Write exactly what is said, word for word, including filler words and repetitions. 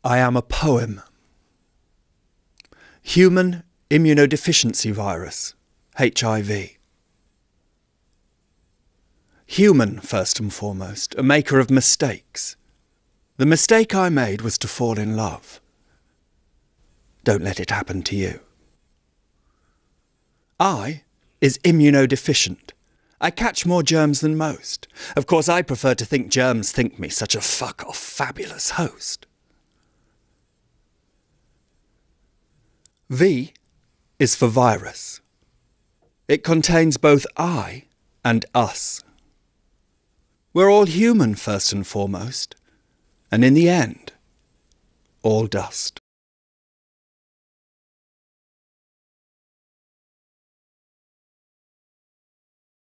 I am a poem. Human immunodeficiency virus, H I V. Human, first and foremost, a maker of mistakes. The mistake I made was to fall in love. Don't let it happen to you. I is immunodeficient. I catch more germs than most. Of course, I prefer to think germs think me such a fuck-off fabulous host. V is for virus. It contains both I and us. We're all human first and foremost, and in the end, all dust.